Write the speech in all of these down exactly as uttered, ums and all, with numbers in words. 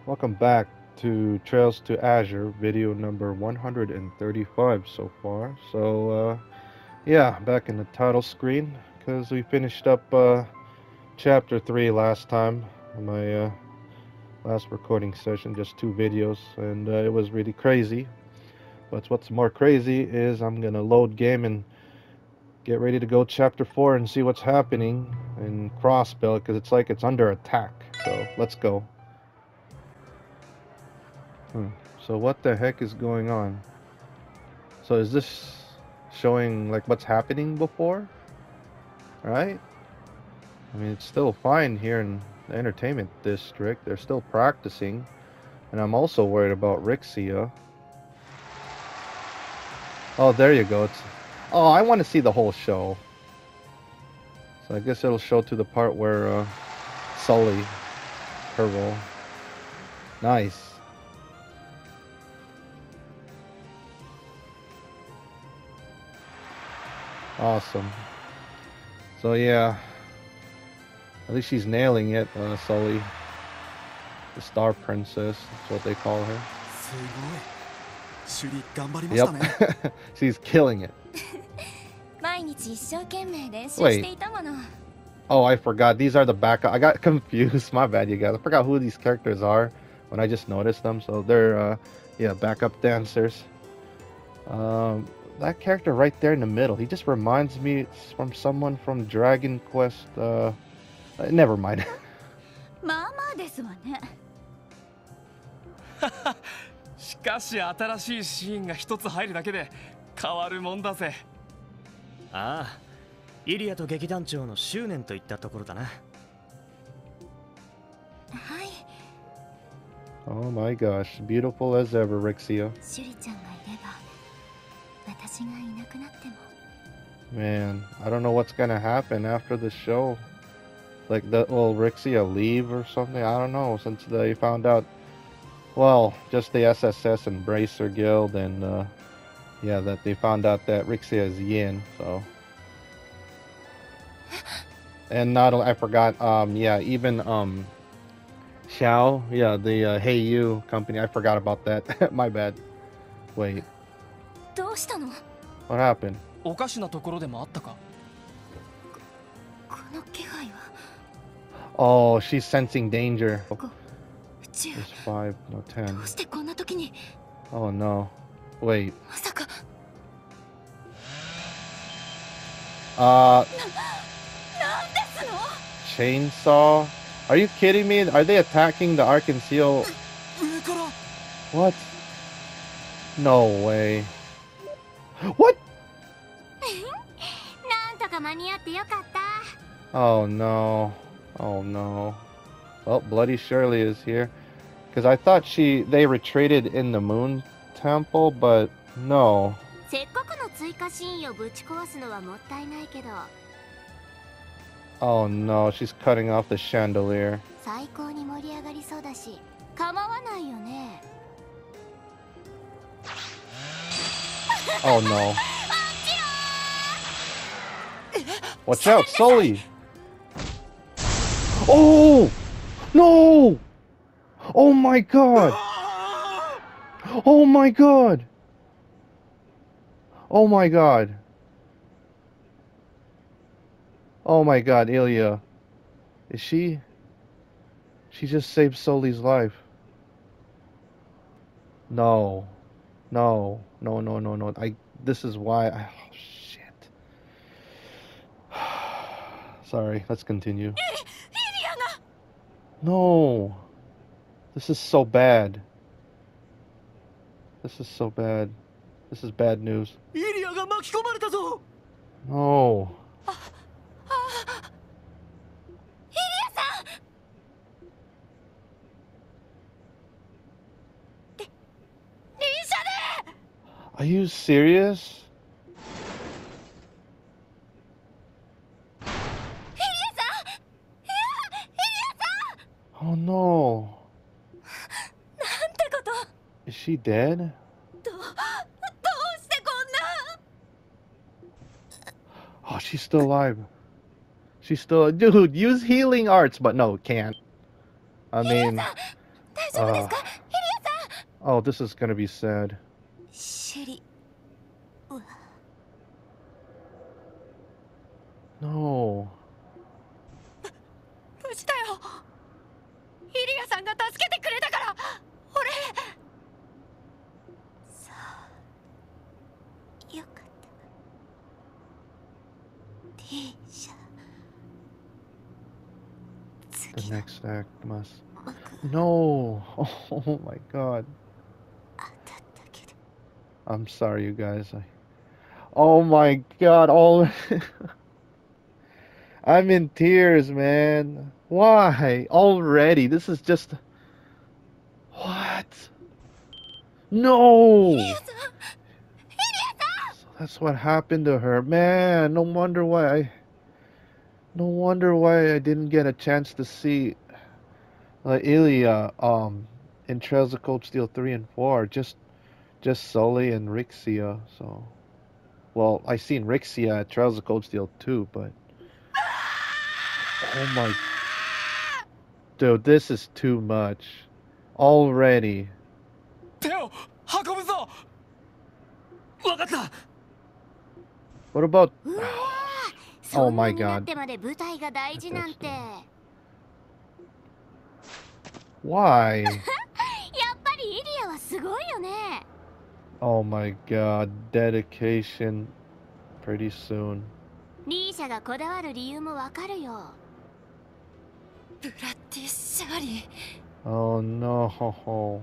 Welcome back to Trails to Azure, video number one hundred thirty-five so far. So, uh, yeah, back in the title screen, because we finished up uh, chapter three last time, my uh, last recording session, just two videos, and uh, it was really crazy. But what's more crazy is I'm gonna load game and get ready to go chapter four and see what's happening in Crossbell, because it's like it's under attack. So, let's go. Hmm. So what the heck is going on? So is this showing like what's happening before? Right? I mean, it's still fine here in the entertainment district. They're still practicing. And I'm also worried about Rixia. Oh, there you go. It's Oh, I want to see the whole show. So I guess it'll show to the part where uh, Sully, her role. Nice. Awesome. So yeah, at least she's nailing it, uh, Sully. The Star Princess, that's what they call her. Yep, she's killing it. Wait. Oh, I forgot. These are the backup. I got confused. My bad, you guys. I forgot who these characters are when I just noticed them. So they're, uh, yeah, backup dancers. Um... That character right there in the middle, he just reminds me from someone from Dragon Quest, uh, uh never mind. Oh my gosh, beautiful as ever, Rixia. Man, I don't know what's gonna happen after the show. Like, the, will Rixia leave or something? I don't know, since they found out, well, just the S S S and Bracer Guild, and uh, yeah, that they found out that Rixia is Yin, so. And not, I forgot, um, yeah, even, um, Xiao, yeah, the uh, Hey You company, I forgot about that. My bad. Wait. What happened? Oh, she's sensing danger. There's five, no ten. Oh no. Wait. Uh Chainsaw? Are you kidding me? Are they attacking the Arc-and-Seal? What? No way. What? Oh no. Oh no. Well, Bloody Shirley is here. Because I thought she they retreated in the Moon Temple, but no. Oh no, she's cutting off the chandelier. Oh no. Watch out, Sully! Oh! No! Oh my god! Oh my god! Oh my god! Oh my god, Ilya. Is she... She just saved Sully's life. No. No. No, no, no, no. I... This is why I... Oh, shit. Sorry, let's continue. No. This is so bad. This is so bad. This is bad news. No. Are you serious? Oh no. Is she dead? Oh, she's still alive. She's still... Dude, use healing arts. But no, can't. I mean... Uh, oh, this is gonna be sad. Shirley. No. 無事だよ。イリアさんが助けてくれたから。俺。そう。よかった。T 社。 The next act must. No. Oh my god. I'm sorry, you guys. I... Oh my god. All. I'm in tears, man. Why? Already? This is just... What? No! So that's what happened to her. Man, no wonder why I... No wonder why I didn't get a chance to see uh, Ilya um, in Trails of Cold Steel three and four. Just, just Sully and Rixia, so... Well, I seen Rixia at Trails of Cold Steel two, but... Oh my... Dude, this is too much. Already. What about... Oh my god. Why? Oh my god. Dedication. Pretty soon. Oh no.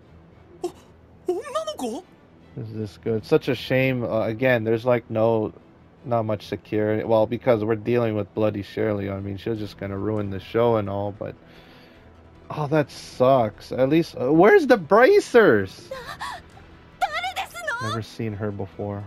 Is this good? Such a shame. Uh, again, there's like no, not much security. Well, because we're dealing with bloody Shirley. I mean, she's just gonna ruin the show and all, but... Oh, that sucks. At least, uh, where's the bracers? Never seen her before.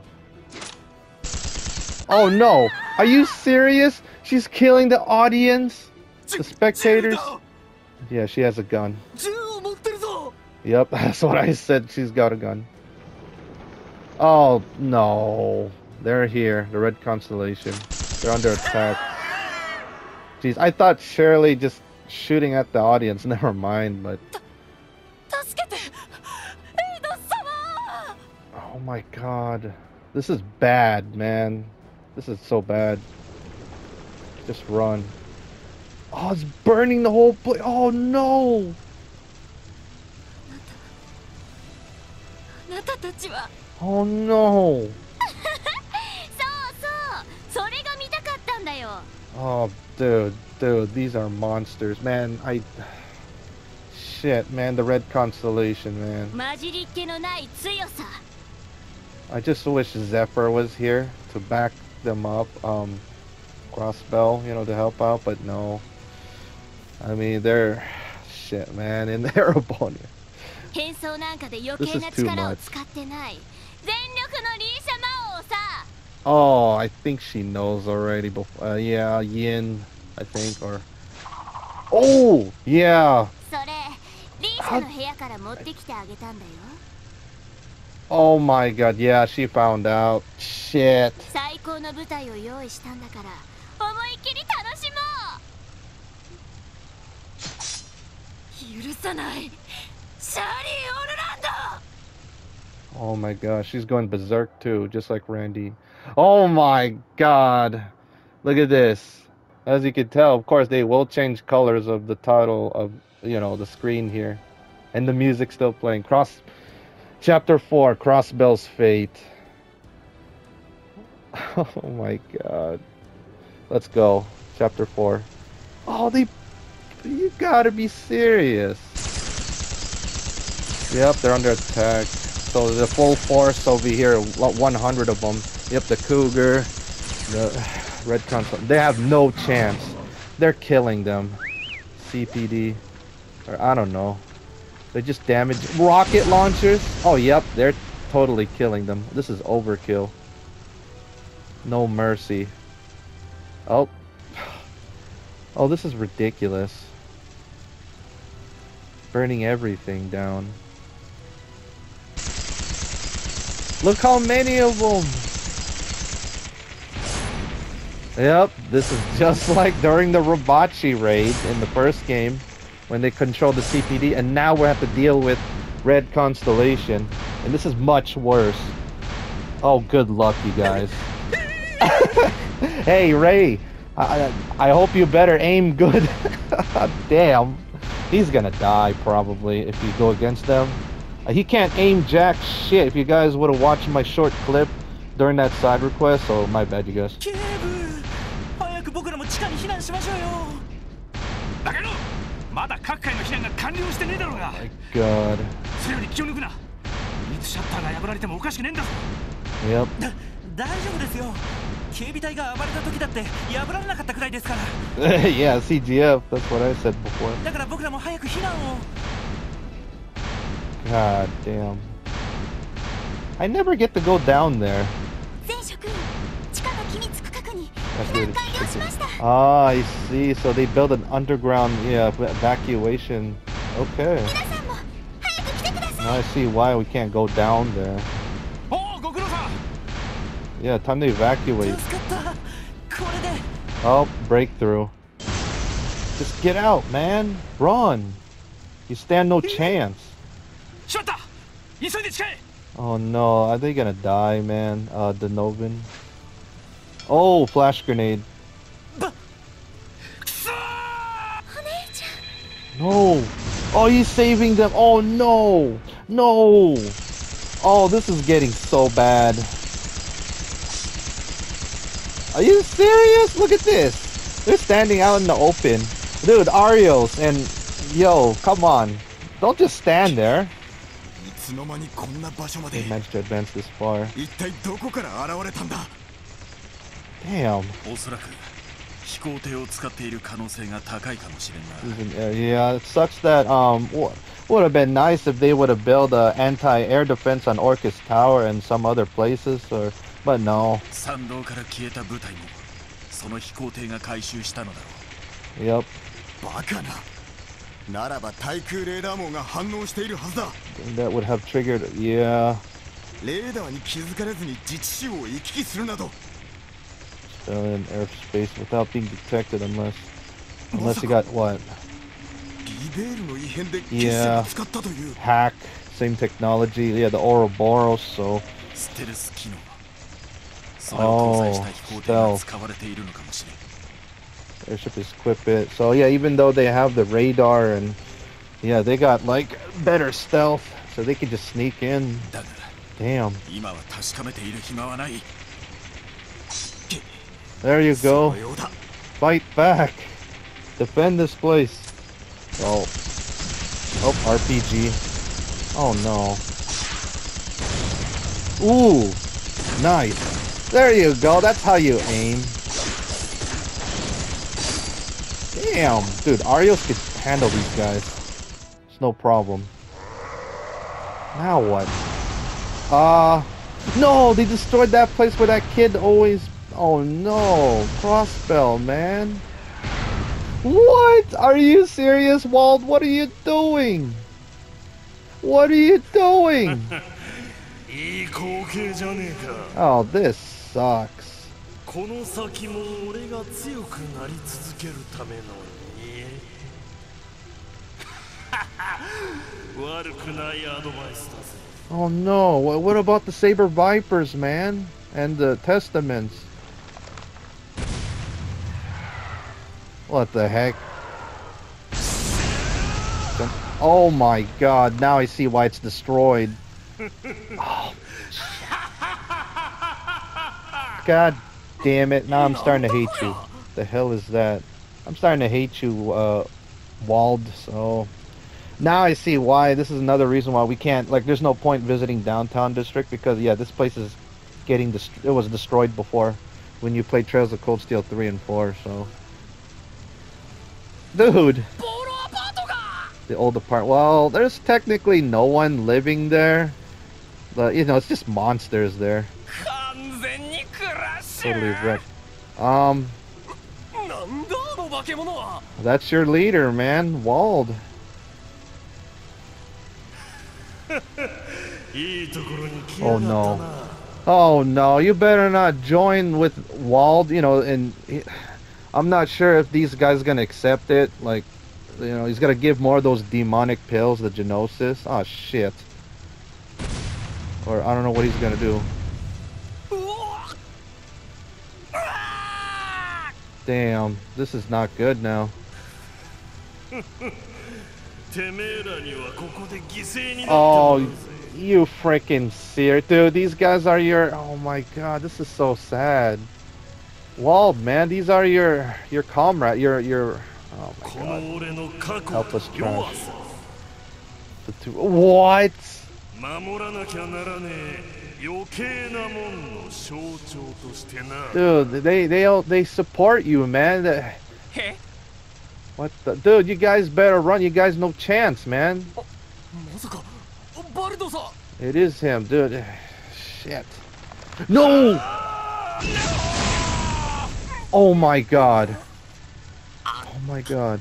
Oh no! Are you serious? She's killing the audience? The spectators? Yeah, she has a gun. Yep, that's what I said. She's got a gun. Oh, no. They're here. The Red Constellation. They're under attack. Jeez, I thought Shirley just shooting at the audience. Never mind, but... Oh my god. This is bad, man. This is so bad. Just run. Oh, it's burning the whole place. Oh no! Oh no! Oh, dude, dude, these are monsters, man. I... Shit, man, the Red Constellation, man. I just wish Zephyr was here to back them up. Um, Crossbell, you know, to help out, but no. I mean, they're... Shit, man, and they're a bonus. This is too much. Oh, I think she knows already. Before, uh, yeah, Yin, I think, or... Oh, yeah. How... Oh my god, yeah, she found out. Shit. Oh my gosh, she's going berserk too, just like Randy. Oh my god. Look at this. As you can tell, of course, they will change colors of the title of, you know, the screen here. And the music still playing. Cross... Chapter four, Crossbell's Fate. Oh my god. Let's go. Chapter four. Oh, they... You gotta be serious. Yep, they're under attack. So the full force over here, one hundred of them. Yep, the Cougar, the Red Console. They have no chance. They're killing them. C P D. Or I don't know. They just damage rocket launchers. Oh, yep, they're totally killing them. This is overkill. No mercy. Oh. Oh, this is ridiculous. Burning everything down. Look how many of them. Yep, this is just like during the Robachi raid in the first game. when they control the C P D, and now we have to deal with Red Constellation, and this is much worse. Oh, good luck, you guys. Hey, Ray, I, I hope you better aim good. Damn, he's gonna die probably if you go against them. Uh, he can't aim jack shit. If you guys would have watched my short clip during that side request, so my bad, you guys. My God. Yep. Yeah, C G F, that's what I said before. God damn. I never get to go down there. Ah, I see. So they build an underground, yeah, evacuation. Okay. Now I see why we can't go down there. Yeah, time to evacuate. Oh, breakthrough. Just get out, man. Run. You stand no chance. Oh no, are they gonna die, man? Uh, Denovin. Oh, flash grenade. No. Oh, he's saving them. Oh no. No. Oh, this is getting so bad. Are you serious? Look at this. They're standing out in the open. Dude, Arios and yo, come on. Don't just stand there. They managed to advance this far. Damn. Yeah, it sucks that um would have been nice if they would have built an anti-air defense on Orcus Tower and some other places, or but no. Yep. That would have triggered, yeah. Still in airspace without being detected unless unless you got what? Yeah. Hack, same technology. Yeah, the Ouroboros, so. Oh, stealth. Airship is equip it. So yeah, even though they have the radar and yeah, they got like better stealth, so they can just sneak in. Damn. There you go. Fight back. Defend this place. Oh. Oh, R P G. Oh no. Ooh. Nice. There you go. That's how you aim. Damn. Dude, Arios could handle these guys. It's no problem. Now what? Uh, no, they destroyed that place where that kid always... Oh no, Crossbell, man. What? Are you serious, Wald? What are you doing? What are you doing? Oh, this sucks. Oh no, what about the Saber Vipers, man? And the Testaments? What the heck? Oh my god, now I see why it's destroyed. Oh. God damn it, now I'm starting to hate you. The hell is that? I'm starting to hate you, uh, Wald, so... Now I see why. This is another reason why we can't, like, there's no point visiting Downtown District, because, yeah, this place is getting, dest it was destroyed before when you played Trails of Cold Steel three and four, so... Dude! The old apartment. Well, there's technically no one living there. But, you know, it's just monsters there. Totally wrecked. Um... That's your leader, man. Wald. Oh no. Oh no, you better not join with Wald, you know, and... I'm not sure if these guys are gonna accept it. Like, You know, he's gonna give more of those demonic pills, the genosis. Oh shit. Or I don't know what he's gonna do. Damn, this is not good now. Oh, you freaking seer, dude. These guys are your. Oh my god, this is so sad. Wald, man, these are your your comrade, your your. Oh my god, helpless trash. The two. What? Dude, they they all they support you, man. What the dude? You guys better run. You guys no chance, man. It is him, dude. Shit. No. Oh my god. Oh my god.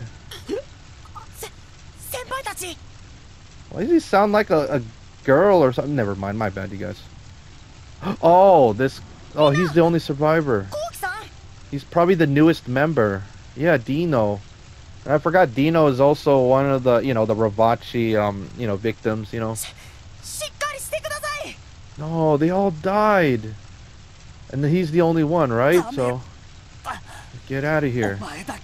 Why does he sound like a, a girl or something? Never mind. My bad, you guys. Oh, this. Oh, he's the only survivor. He's probably the newest member. Yeah, Dino. And I forgot Dino is also one of the, you know, the Ravachi, um, you know, victims, you know. No, they all died. And he's the only one, right? So, get out of here.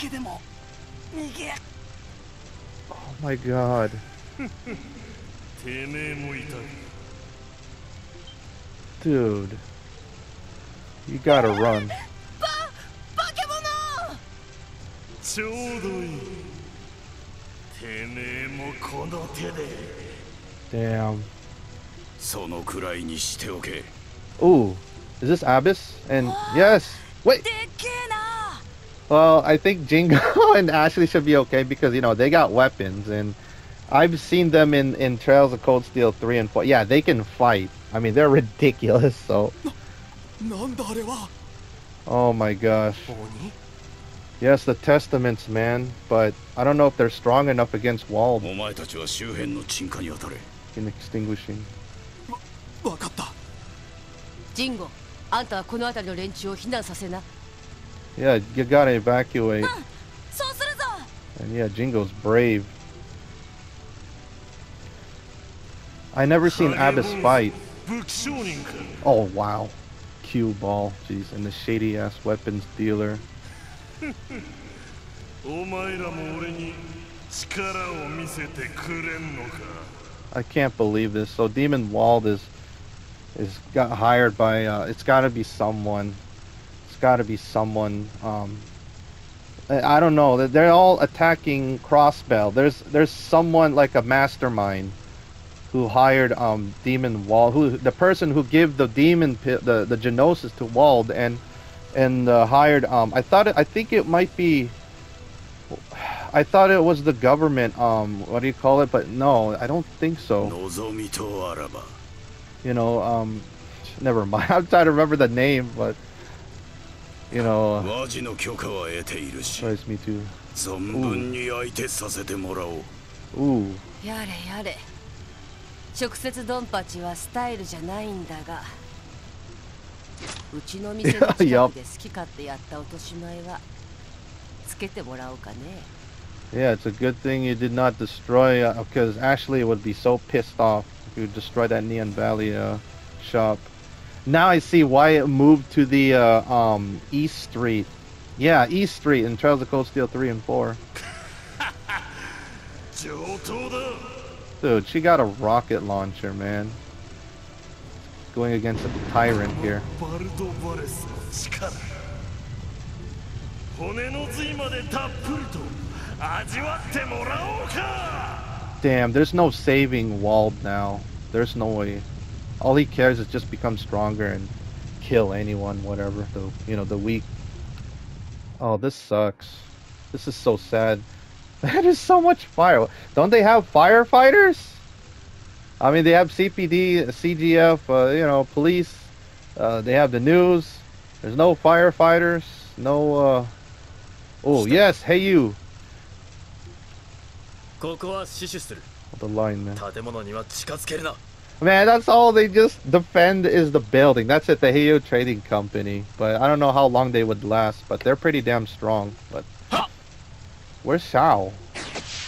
Oh my god. Dude. You gotta run. Damn. Ooh, is this Abyss? And yes, wait. Well, I think Jingo and Ashley should be okay because, you know, they got weapons, and I've seen them in in Trails of Cold Steel three and four. Yeah, they can fight. I mean, they're ridiculous. So. Oh my gosh. Yes, the Testaments, man, but I don't know if they're strong enough against Wald in extinguishing. Yeah, you gotta evacuate. And yeah, Jingo's brave. I never seen Abyss fight. Oh wow. Cue ball, jeez, and the shady ass weapons dealer. I can't believe this. So Demon Wald is is got hired by uh it's gotta be someone. It's gotta be someone. Um I, I don't know. They're all attacking Crossbell. There's there's someone like a mastermind who hired um Demon Wald, who the person who gave the demon the the genosis to Wald and and uh, hired um I thought it, I think it might be I thought it was the government, um what do you call it, but no, I don't think so. You know, um never mind. I'm trying to remember the name, but you know, uh, tries me to. Ooh. Ooh. Yup. Yeah, it's a good thing you did not destroy, uh, because Ashley would be so pissed off if you destroyed that Nihon Valley uh, shop. Now I see why it moved to the uh, um, East Street. Yeah, East Street in Trails of Cold Steel three and four. Dude, she got a rocket launcher, man. Going against a tyrant here. Damn, there's no saving Wald now. There's no way. All he cares is just become stronger and kill anyone, whatever. The you know the weak. Oh, this sucks. This is so sad. That is so much fire. Don't they have firefighters? I mean, they have C P D, C G F, uh, you know, police. Uh, they have the news. There's no firefighters. No. Uh... Oh yes, hey you. The line, man. Man, that's all they just defend is the building. That's it, the Heiyo Trading Company. But I don't know how long they would last. But they're pretty damn strong. But where's Shao?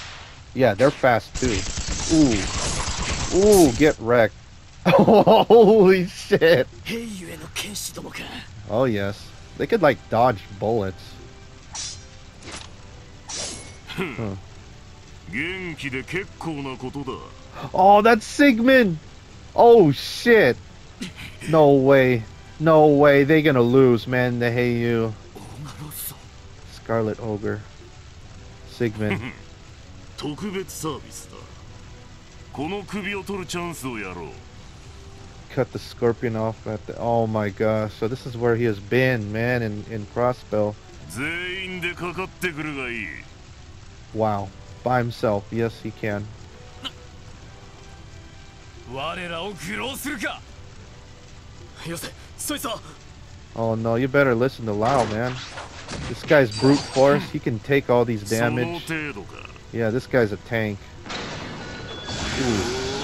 Yeah, they're fast too. Ooh. Ooh, get wrecked. Holy shit. Oh yes. They could like dodge bullets. Huh. Oh, that's Sigmund! Oh shit! No way. No way. They're gonna lose, man. They hate you. Scarlet Ogre. Sigmund. Cut the scorpion off at the... Oh my gosh. So this is where he has been, man, in, in Crossbell. Wow. By himself. Yes, he can. Oh no, you better listen to Lao, man. This guy's brute force. He can take all these damage. Yeah, this guy's a tank. Ooh.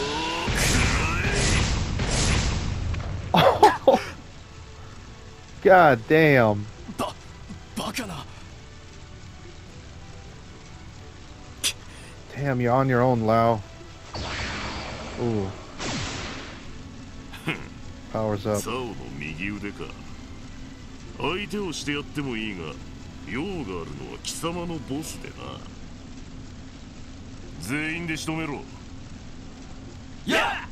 Oh. God damn. Damn, you're on your own, Lao. Ooh. Powers up. Yeah!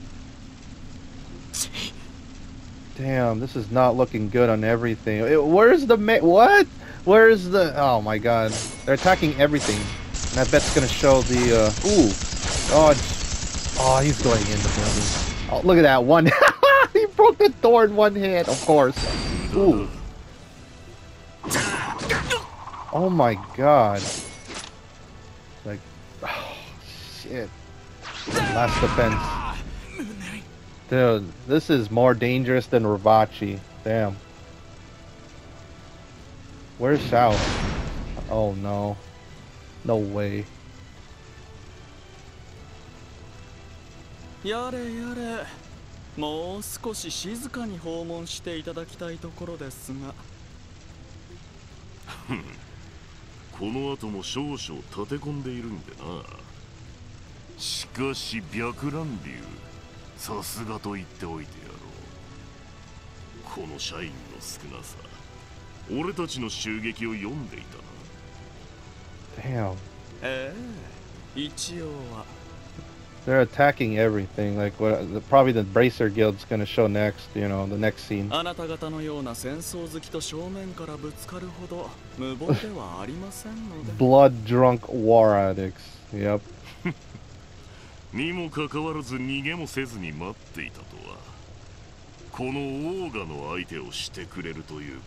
Damn, this is not looking good on everything. It, where's the ma- what? Where's the? Oh my god, they're attacking everything, and I bet it's gonna show the. Uh, ooh, oh, oh, he's going in the building. Oh, look at that one. He broke the door in one hand, of course. Ooh. Oh my god. Like, oh, shit. Last defense. Dude, this is more dangerous than Ravachi. Damn. Where's Shao? Oh no. No way. Yare yare. もう少し静かに訪問していただきたいところですが。 この後も少々立て込んでいるんでな。しかし白蘭流、さすがと言っておいてやろう。この社員の少なさ、俺たちの襲撃を読んでいたな。Damn. ええ、一応は。 They're attacking everything. Like what? The, probably the Bracer Guild's gonna show next. You know, the next scene. あなた方のような戦争好きと正面からぶつかるほど無謀ではありませんので。 Blood drunk war addicts. Yep. にもかかわらず逃げもせずに待っていたとは。このオーガの相手をしてくれるという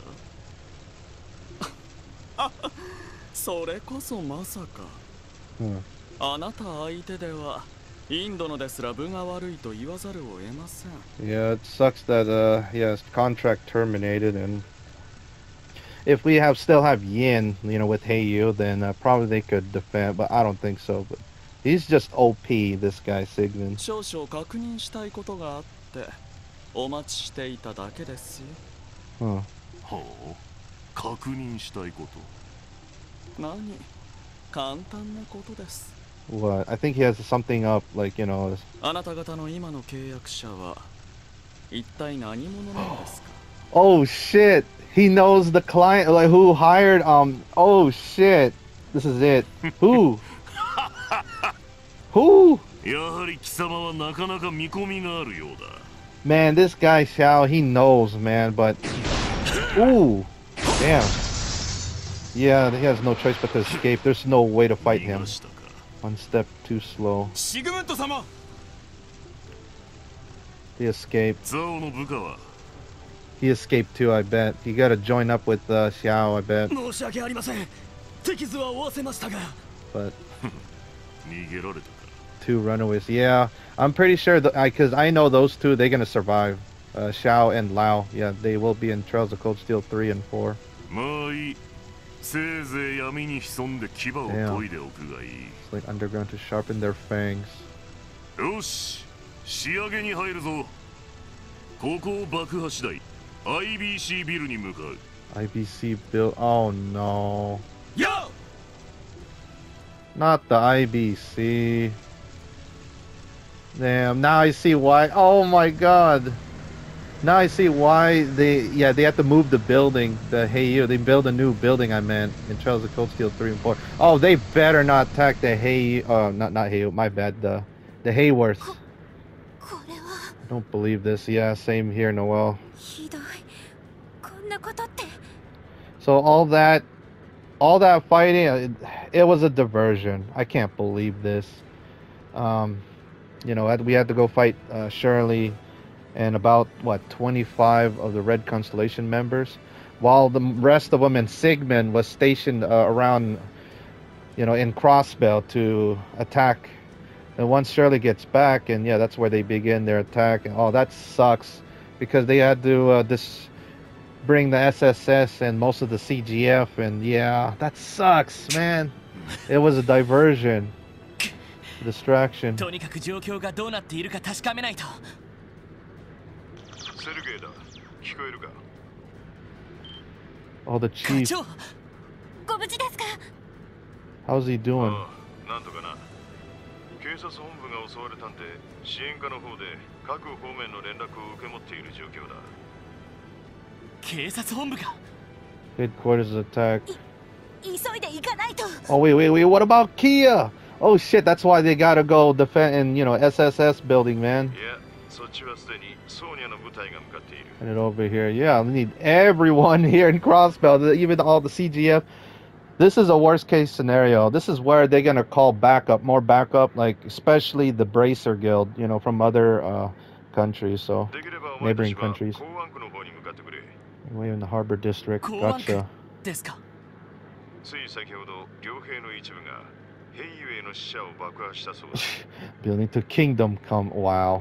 ことか。 それこそまさか。 Hmm. あなた相手ではインドのですら分が悪いと言わざるを得ません。 Yeah, it sucks that uh, yeah, his contract terminated, and if we have still have Yin, you know, with Heiyu, then uh, probably they could defend, but I don't think so. But he's just O P, this guy Sigmund. 少々確認したいことがあってお待ちしていただけですよ。 Huh. はあ、確認したいこと。 何？簡単なことです。 What? I think he has something up, like, you know. あなた方の今の契約者は一体何者なんですか? Oh shit! He knows the client, like who hired. Um. Oh shit! This is it. Who? Who? やはり貴様はなかなか見込みがあるようだ。 Man, this guy Xiao, he knows, man. But ooh, damn. Yeah, he has no choice but to escape. There's no way to fight him. One step too slow. Sigmund様. He escaped. ザオの部下は He escaped too, I bet. You gotta join up with uh, Xiao, I bet. 申し訳ありません。敵図は追わせましたが。 But 逃げられたか。 two runaways. Yeah, I'm pretty sure that I, cause I know those two, they're gonna survive. Uh, Xiao and Lao. Yeah, they will be in Trails of Cold Steel three and four. まあいい。せいぜい闇に潜んで牙を研いでおくがいい。 It's like underground to sharpen their fangs. よし、仕上げに入るぞ。ここを爆破次第、アイビーシー ビルに向かう。 I B C build. Oh no. Yo! Not the I B C. Damn, now I see why. Oh my god. Now I see why they, yeah, they have to move the building, the Heiyu. They build a new building, I meant, in Trails of Cold Steel three and four. Oh, they better not attack the Heiyu, uh, not, not Heiyu, my bad, the, the Hayworths. I don't believe this. Yeah, same here, Noel. So all that, all that fighting, it, it was a diversion. I can't believe this. Um, you know, we had to go fight uh, Shirley and about, what, twenty-five of the Red Constellation members, while the rest of them and Sigmund was stationed uh, around, you know, in Crossbell to attack. And once Shirley gets back, and yeah, that's where they begin their attack. And oh, that sucks, because they had to uh, this bring the S S S and most of the C G F, and yeah, that sucks, man. It was a diversion, distraction. Oh, the chief. How's he doing? Headquarters attack. Oh wait, wait, wait. What about Kia? Oh shit, that's why they gotta go defend in, you know, S S S building, man. And it over here. Yeah, we need everyone here in Crossbell, even all the C G F. This is a worst case scenario. This is where they're gonna call backup, more backup, like especially the Bracer Guild, you know, from other uh, countries, so neighboring countries. Way in the Harbor District. Gotcha. Building to Kingdom Come. Wow.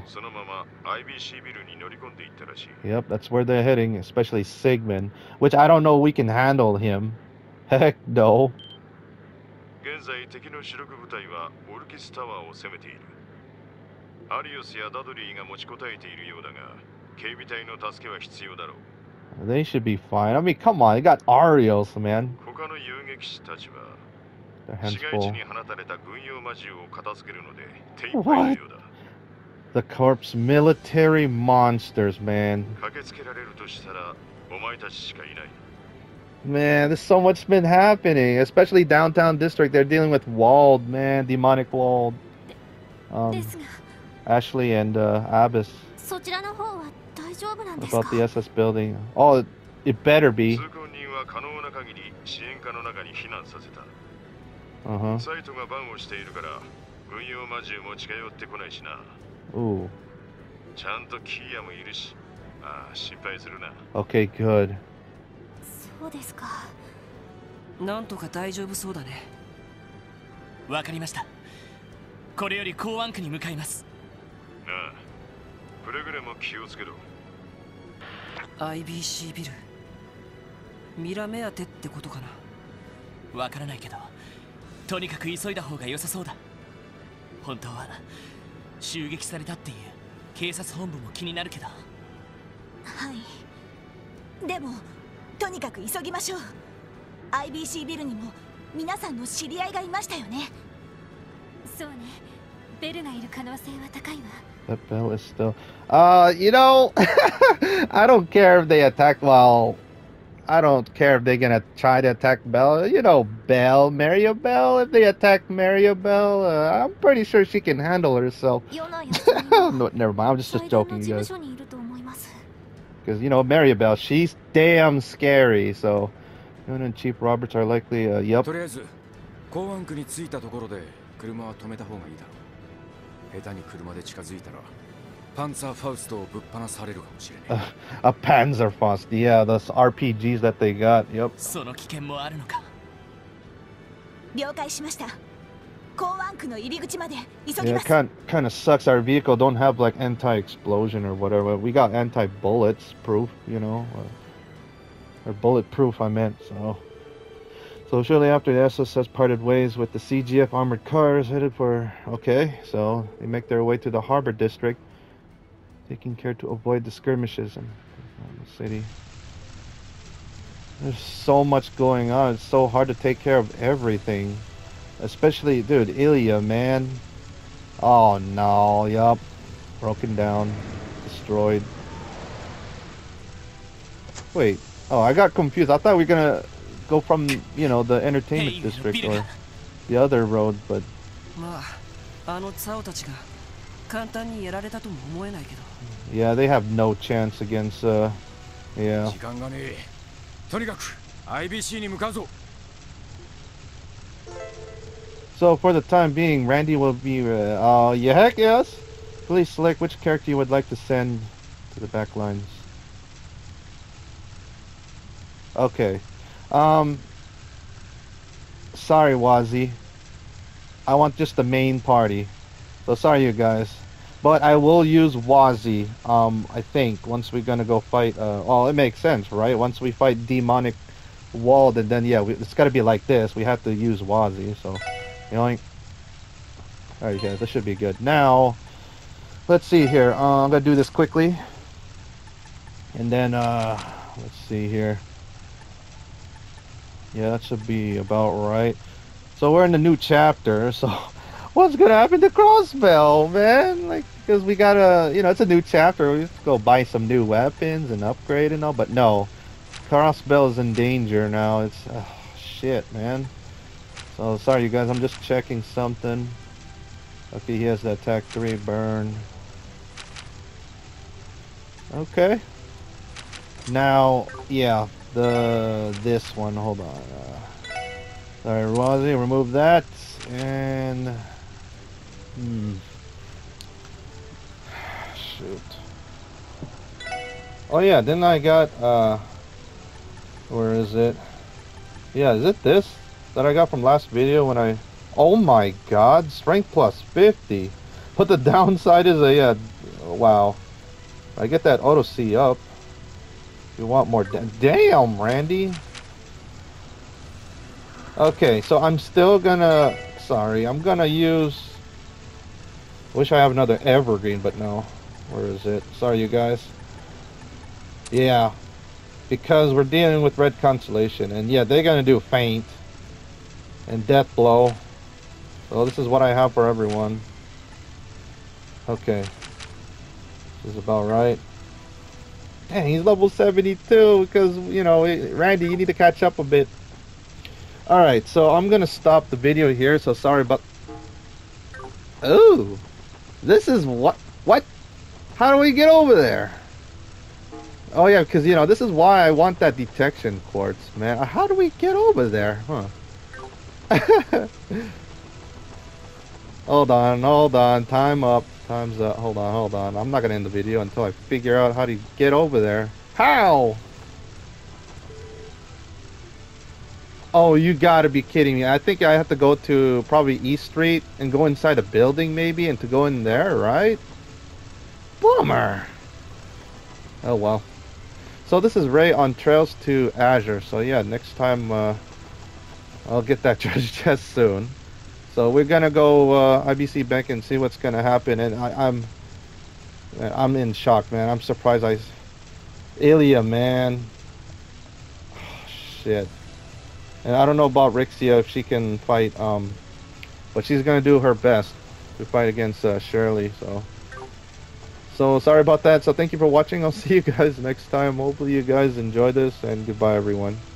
Yep, that's where they're heading, especially Sigmund, which I don't know we can handle him. Heck no. They should be fine. I mean, come on, they got Arios, man. Their hands full. What? The corpse military monsters, man. Man, there's so much been happening, especially downtown district. They're dealing with Wald, man, demonic Wald. Um, Ashley and uh, Abyss. About the S S building. Oh, it, it better be. Uh-huh. Ooh. Okay, good. I B C ビルミラ目当てってことかな。わからないけど、とにかく急いだ方が良さそうだ。本当は襲撃されたっていう警察本部も気になるけど。はい。でもとにかく急ぎましょう。アイビーシー ビルにも皆さんの知り合いがいましたよね。そうね。ベルがいる可能性は高いわ。 That Bell is still... Uh, you know, I don't care if they attack... Well, I don't care if they're gonna try to attack Bell. You know, Bell, Mario Bell, if they attack Mario Bell, uh, I'm pretty sure she can handle herself. No, never mind, I'm just, just joking, you guys. Because, you know, Mario Bell, she's damn scary, so... Nihon and Chief Roberts are likely, uh, yep. Uh, a Panzerfaust, yeah, those R P Gs that they got, yep. Yeah, kind kind of sucks. Our vehicle don't have like anti-explosion or whatever. We got anti-bullets proof, you know, uh, or bulletproof. I meant so. So shortly after, the S S S parted ways with the C G F armored cars headed for... Okay, so they make their way to the Harbor District, taking care to avoid the skirmishes in, in the city. There's so much going on. It's so hard to take care of everything. Especially, dude, Ilya, man. Oh no, yup. Broken down. Destroyed. Wait. Oh, I got confused. I thought we were gonna go from, you know, the entertainment district or the other road, but... Yeah, they have no chance against, uh... yeah. So for the time being, Randy will be, uh, oh, yeah, heck yes! Please select which character you would like to send to the back lines. Okay. Um, sorry, Wazi. I want just the main party. So sorry, you guys. But I will use Wazi, um, I think, once we're gonna go fight, uh, well, it makes sense, right? Once we fight demonic Wald, and then, yeah, we, it's gotta be like this. We have to use Wazi, so, you know, alright, guys, this should be good. Now, let's see here. Uh, I'm gonna do this quickly. And then, uh, let's see here. Yeah, that should be about right. So we're in the new chapter, so what's gonna happen to Crossbell, man? Like, because we gotta, you know, it's a new chapter. We have to go buy some new weapons and upgrade and all, but no. Crossbell is in danger now. It's, oh, shit, man. So, sorry, you guys, I'm just checking something. Okay, he has the attack three burn. Okay. Now, yeah, the, this one, hold on. Uh, sorry, Rosie, remove that, and, hmm. Shoot. Oh yeah, then I got, uh, where is it? Yeah, is it this that I got from last video when I, oh my god, strength plus fifty. But the downside is a, yeah, wow. I get that auto C up. You want more, da damn, Randy. Okay, so I'm still gonna, sorry, I'm gonna use, wish I have another evergreen, but no. Where is it? Sorry, you guys. Yeah, because we're dealing with Red Constellation, and yeah, they're gonna do Faint and Death Blow. So this is what I have for everyone. Okay, this is about right. Dang, he's level seventy-two because, you know, Randy, you need to catch up a bit. Alright, so I'm gonna stop the video here, so sorry about... Ooh! This is what... What? How do we get over there? Oh yeah, because, you know, this is why I want that detection quartz, man. How do we get over there? Huh. Hold on, hold on. Time up. Time's up. Hold on, hold on. I'm not going to end the video until I figure out how to get over there. How? Oh, you got to be kidding me. I think I have to go to probably East Street and go inside a building maybe and to go in there, right? Bummer. Oh well. So this is Ray on Trails to Azure. So yeah, next time uh, I'll get that treasure chest soon. So we're gonna go uh, I B C Bank and see what's gonna happen. And I, I'm I'm in shock, man. I'm surprised I Ilya, man. Oh, shit. And I don't know about Rixia if she can fight, um, but she's gonna do her best to fight against uh, Shirley. So. So sorry about that. So thank you for watching. I'll see you guys next time. Hopefully you guys enjoy this, and goodbye everyone.